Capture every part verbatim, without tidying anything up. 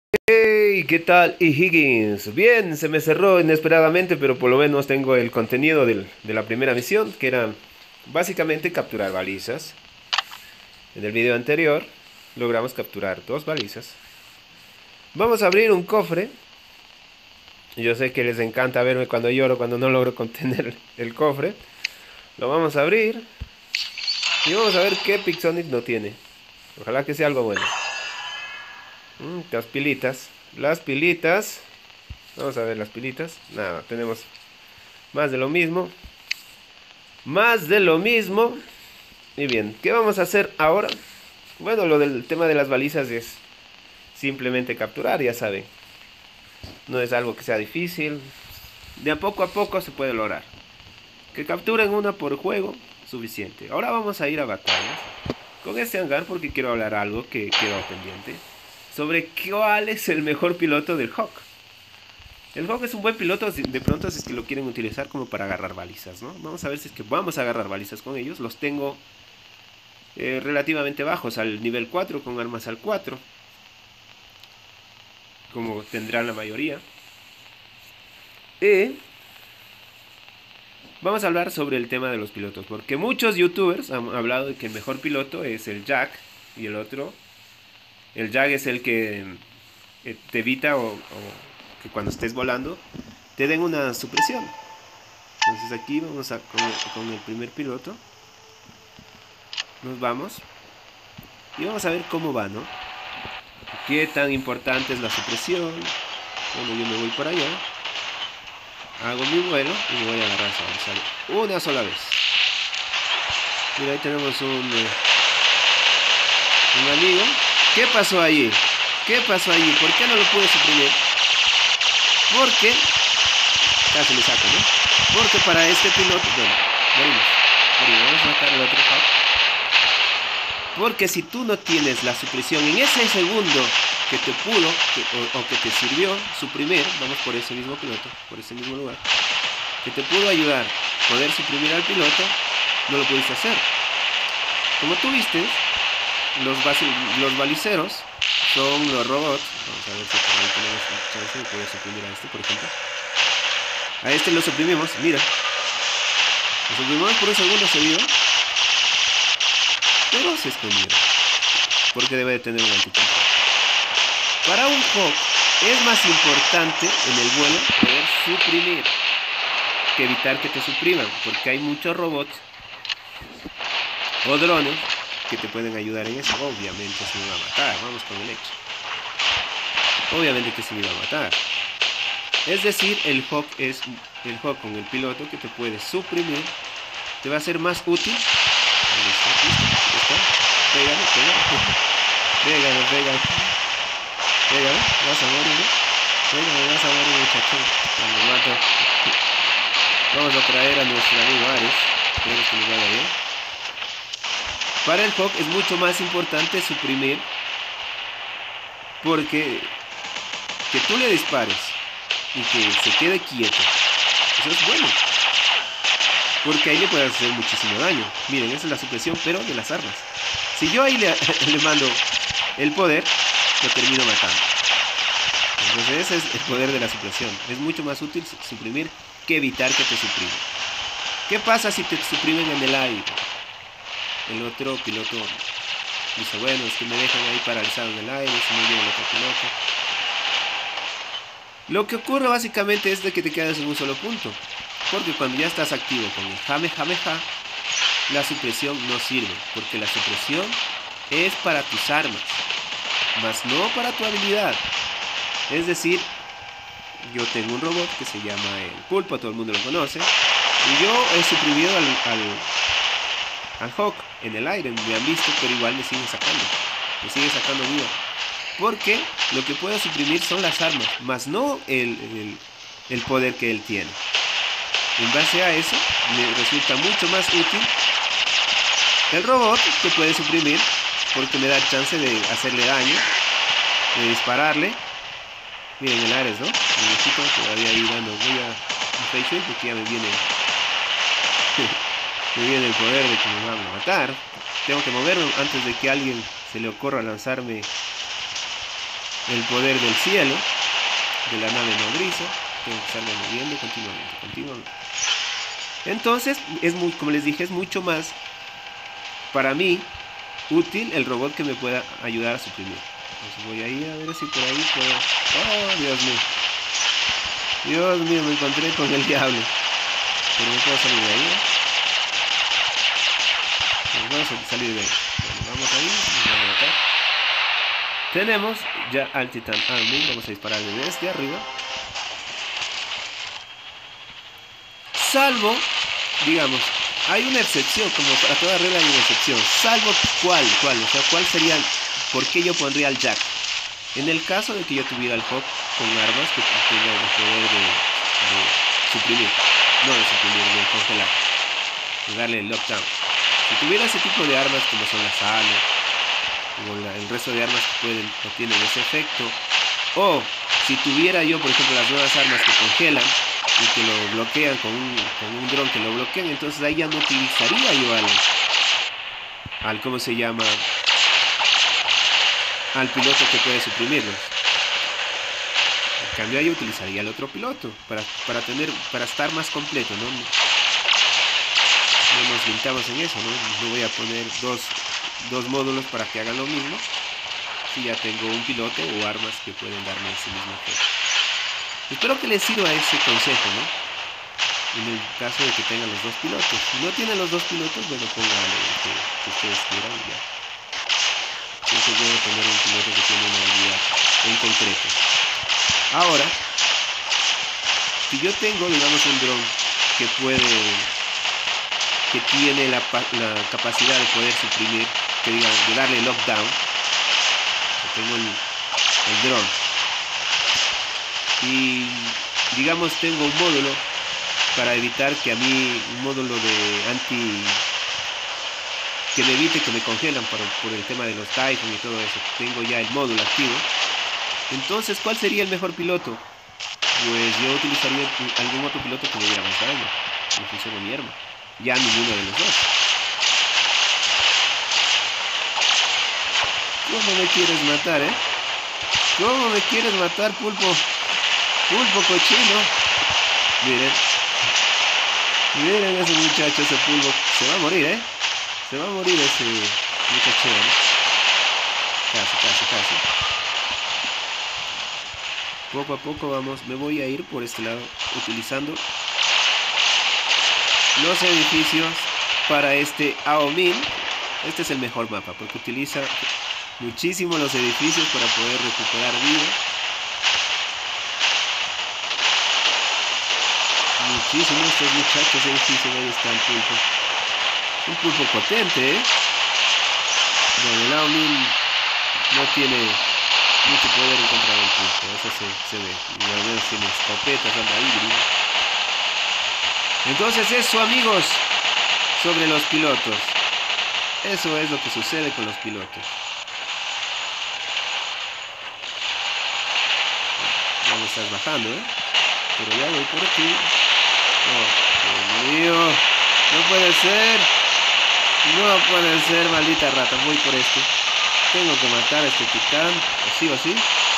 Hey, ¿qué tal, y Higgins? Bien, se me cerró inesperadamente, pero por lo menos tengo el contenido del- de la primera misión, que era básicamente capturar balizas. En el video anterior logramos capturar dos balizas. Vamos a abrir un cofre. Yo sé que les encanta verme cuando lloro, cuando no logro contener el cofre. Lo vamos a abrir y vamos a ver qué Pixonic no tiene. Ojalá que sea algo bueno. Mm, las pilitas. Las pilitas. Vamos a ver las pilitas. Nada, tenemos más de lo mismo. Más de lo mismo. Y bien, ¿qué vamos a hacer ahora? Bueno, lo del tema de las balizas es simplemente capturar, ya saben. No es algo que sea difícil. De a poco a poco se puede lograr. Que capturen una por juego, suficiente. Ahora vamos a ir a batallas con este hangar porque quiero hablar algo que quedó pendiente. Sobre cuál es el mejor piloto del Hawk. El Hawk es un buen piloto de pronto si es que lo quieren utilizar como para agarrar balizas, ¿no? Vamos a ver si es que vamos a agarrar balizas con ellos. Los tengo eh, relativamente bajos, al nivel cuatro, con armas al cuatro, como tendrán la mayoría. Y vamos a hablar sobre el tema de los pilotos, porque muchos youtubers han hablado de que el mejor piloto es el Jack y el otro, el Jack es el que eh, te evita o, o que cuando estés volando te den una supresión. Entonces aquí vamos a con el, con el primer piloto, nos vamos y vamos a ver cómo va, ¿no? Qué tan importante es la supresión. Bueno, yo me voy por allá, hago mi vuelo y me voy a agarrar solo, una sola vez. Mira, ahí tenemos un, eh, un amigo. ¿Qué pasó allí? ¿Qué pasó allí? ¿Por qué no lo pude suprimir? Porque casi le saco, ¿no? Porque para este piloto, bueno, morimos, morimos, vamos a matar al otro Hawk. Porque si tú no tienes la supresión en ese segundo que te pudo que, o, o que te sirvió suprimir, vamos por ese mismo piloto, por ese mismo lugar, que te pudo ayudar a poder suprimir al piloto, no lo pudiste hacer. Como tú viste, los, los baliceros son los robots. Vamos a ver si por ahí tenemos chance de poder suprimir a este, por ejemplo. A este lo suprimimos, mira. Lo suprimimos por un segundo seguido, pero se escondió, porque debe de tener un anticontrol. Para un Hawk es más importante en el vuelo poder suprimir que evitar que te supriman, porque hay muchos robots o drones que te pueden ayudar en eso. Obviamente se me va a matar, vamos con el hecho. Obviamente que se me va a matar. Es decir, el Hawk es el Hawk con el piloto que te puede suprimir, te va a ser más útil. Ahí está, ¿listo? ¿Está? Pégale, pégale. Pégale, pégale. Pégale, vas a morir, ¿no? Pégale, vas a morir, muchachón. Cuando mato. Vamos a traer a nuestro amigo Ares. Espero que nos vaya bien. Para el Hawk es mucho más importante suprimir, porque que tú le dispares y que se quede quieto, eso es bueno, porque ahí le puedes hacer muchísimo daño. Miren, esa es la supresión, pero de las armas. Si yo ahí le, le mando el poder, lo termino matando. Entonces ese es el poder de la supresión. Es mucho más útil suprimir que evitar que te supriman. ¿Qué pasa si te suprimen en el aire? El otro piloto dice, bueno, es que me dejan ahí paralizado en el aire, se me lleva el otro piloto. Lo que ocurre básicamente es de que te quedas en un solo punto, porque cuando ya estás activo con el Jame Jame Ja, la supresión no sirve, porque la supresión es para tus armas, más no para tu habilidad. Es decir, yo tengo un robot que se llama el Pulpo, todo el mundo lo conoce, y yo he suprimido al, al, al Hawk en el aire, me han visto, pero igual me sigue sacando, me sigue sacando vida. Porque lo que puedo suprimir son las armas, más no el, el, el poder que él tiene. En base a eso, me resulta mucho más útil el robot que puede suprimir, porque me da chance de hacerle daño, de dispararle. Miren el Ares, ¿no? El viejito todavía ahí dando. Voy a un face porque ya me viene me viene el poder de que me van a matar. Tengo que moverme antes de que a alguien se le ocurra lanzarme el poder del cielo, de la nave nodriza. Tengo que estarme moviendo continuamente, continuamente. Entonces, es muy, como les dije, es mucho más para mí útil el robot que me pueda ayudar a suprimir. Entonces voy a ir a ver si por ahí puedo... ¡Oh, Dios mío! Dios mío, me encontré con el diablo. Pero no puedo salir de ahí, ¿eh? Pues vamos a salir de ahí. Bueno, vamos ahí, vamos a matar. Tenemos ya al Titán Army. Vamos a dispararle desde arriba. Salvo, digamos, hay una excepción, como para toda regla hay una excepción. Salvo cuál, cuál, o sea, cuál sería, por qué yo pondría al Jack. En el caso de que yo tuviera el Hawk con armas que tenga el poder de, de suprimir, no de suprimir, de congelar, de darle el lockdown. Si tuviera ese tipo de armas como son las alas, o la, el resto de armas que pueden o tienen ese efecto, o si tuviera yo, por ejemplo, las nuevas armas que congelan y que lo bloquean con un, con un dron que lo bloquean, entonces ahí ya no utilizaría yo al, al ¿cómo se llama? Al piloto que puede suprimirlos. En cambio yo utilizaría el otro piloto para, para tener, para estar más completo, ¿no? No nos limitamos en eso, ¿no? No voy a poner dos, dos módulos para que hagan lo mismo si ya tengo un piloto o armas que pueden darme ese mismo efecto. Espero que les sirva ese consejo, ¿no? En el caso de que tengan los dos pilotos. Si no tienen los dos pilotos, bueno, pónganle el que, que ustedes quieran y ya. Siempre es bueno tener un piloto que tiene una habilidad en concreto. Ahora, si yo tengo, digamos, un dron que puede, que tiene la, la capacidad de poder suprimir, que diga, de darle lockdown, que tengo el, el dron, y digamos tengo un módulo para evitar que a mí, un módulo de anti, que me evite que me congelan por el, por el tema de los Typhoon y todo eso, tengo ya el módulo activo. Entonces, ¿cuál sería el mejor piloto? Pues yo utilizaría algún otro piloto que me diera más daño en función de mi arma. Ya ninguno de los dos. ¿Cómo me quieres matar, eh? ¿Cómo me quieres matar, pulpo? Pulpo cochino. Miren. Miren ese muchacho, ese pulpo. Se va a morir, eh. Se va a morir ese muchacho, ¿no? Casi, casi, casi. Poco a poco vamos, me voy a ir por este lado utilizando los edificios para este A O mil. Este es el mejor mapa porque utiliza muchísimo los edificios para poder recuperar vida. Muchísimo estos muchachos edificios. Ahí está el pulpo. Es un pulpo potente, ¿eh? Bueno, el A O mil no tiene mucho poder en contra del pulpo, eso se, se ve. Y al menos tiene escopetas, anda híbrido. Entonces eso, amigos, sobre los pilotos. Eso es lo que sucede con los pilotos. Ya me estás bajando, ¿eh? Pero ya voy por aquí. Oh, Dios mío. No puede ser. No puede ser, maldita rata. Voy por este. Tengo que matar a este titán. Así o así.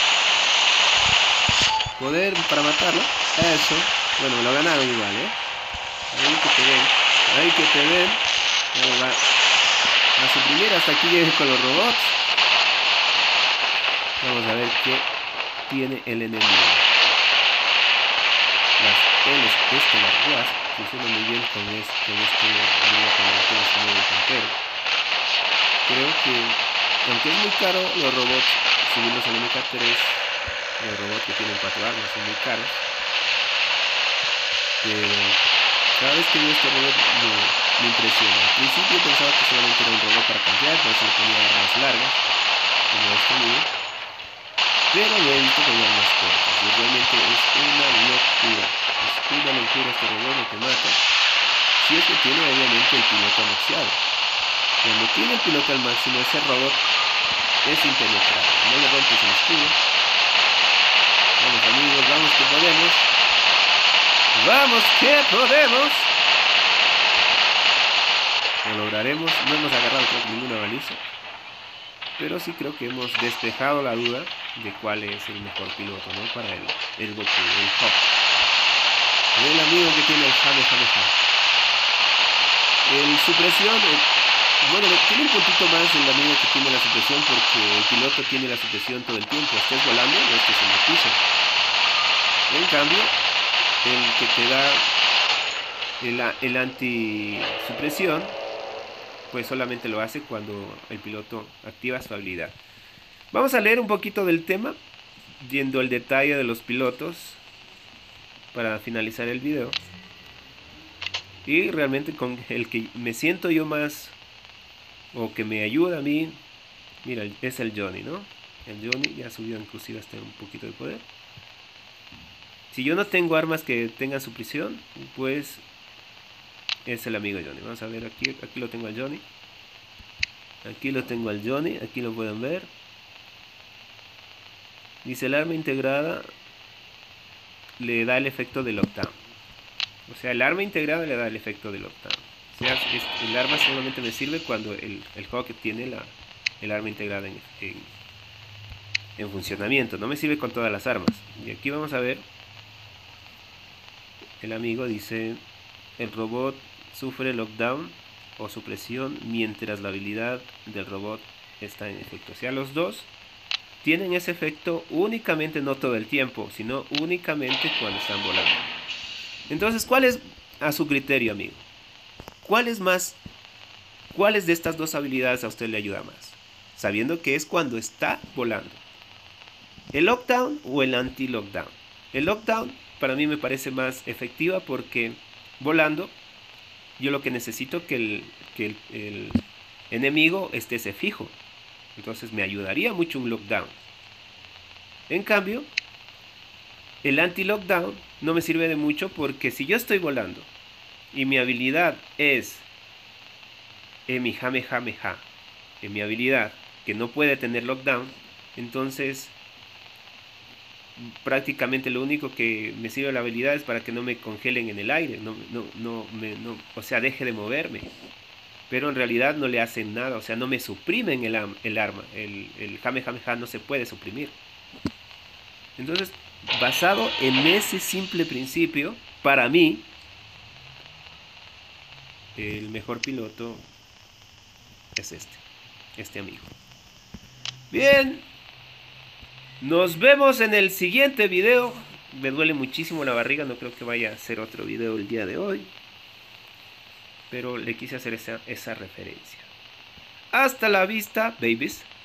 Poder para matarlo. Eso. Bueno, me lo ganaron igual, ¿eh? Ahí que te ven. Ahí que te ven. Ahí va. A suprimir hasta aquí llegué con los robots. Vamos a ver qué tiene el enemigo. Las L's, este, las Wasp, funcionan muy bien con este, con este enemigo, con el que es un nuevo cantero. Creo que, aunque es muy caro los robots, subirlos al M K tres, los robots que tienen cuatro armas son muy caros. Pero cada vez que veo este robot me, me impresiona. Al principio pensaba que solamente era un robot para cambiar, por eso le ponía armas largas, como este mío. Pero lo he visto con armas cortas, y realmente es una locura. Es una locura este robot lo que mata. Si es que tiene obviamente el piloto maxiado. Cuando tiene el piloto al máximo, ese robot es impenetrable. No le rompes el escudo. Vamos amigos, vamos que podemos. ¡Vamos que podemos! Lo lograremos. No hemos agarrado creo que ninguna baliza. Pero sí creo que hemos despejado la duda de cuál es el mejor piloto, ¿no? Para el, el Goku, el Hawk. El amigo que tiene el Jame Jame Jame. El supresión, el, bueno, tiene un puntito más el amigo que tiene la supresión, porque el piloto tiene la supresión todo el tiempo, estés volando o estés en el piso. En cambio, el que te da el, el anti-supresión, pues solamente lo hace cuando el piloto activa su habilidad. Vamos a leer un poquito del tema, viendo el detalle de los pilotos, para finalizar el video. Y realmente con el que me siento yo más, o que me ayuda a mí, mira, es el Johnny, ¿no? El Johnny ya subió inclusive hasta un poquito de poder. Si yo no tengo armas que tengan supresión, pues es el amigo Johnny. Vamos a ver aquí, aquí lo tengo al Johnny. Aquí lo tengo al Johnny, aquí lo pueden ver. Dice el arma integrada le da el efecto de lockdown. O sea, el arma integrada le da el efecto de lockdown. O sea, es, el arma solamente me sirve cuando el, el Hawk tiene la, el arma integrada en, en, en funcionamiento. No me sirve con todas las armas. Y aquí vamos a ver. El amigo dice: el robot sufre lockdown o supresión mientras la habilidad del robot está en efecto. O sea, los dos tienen ese efecto únicamente, no todo el tiempo, sino únicamente cuando están volando. Entonces, ¿cuál es a su criterio, amigo? ¿Cuál es más? ¿Cuáles de estas dos habilidades a usted le ayuda más? Sabiendo que es cuando está volando. ¿El lockdown o el anti-lockdown? El lockdown para mí me parece más efectiva porque volando yo lo que necesito es que el, que el, el enemigo esté ese fijo. Entonces me ayudaría mucho un lockdown. En cambio, el anti-lockdown no me sirve de mucho porque si yo estoy volando y mi habilidad es en mi Jame Jame Ja, en mi habilidad que no puede tener lockdown, entonces prácticamente lo único que me sirve la habilidad es para que no me congelen en el aire, no, no, no, me, no, o sea, deje de moverme. Pero en realidad no le hacen nada, o sea, no me suprimen el, el arma, el, el Jame Jame Ja no se puede suprimir. Entonces, basado en ese simple principio, para mí, el mejor piloto es este, este amigo. Bien, nos vemos en el siguiente video. Me duele muchísimo la barriga, no creo que vaya a hacer otro video el día de hoy, pero le quise hacer esa, esa referencia. Hasta la vista, babies.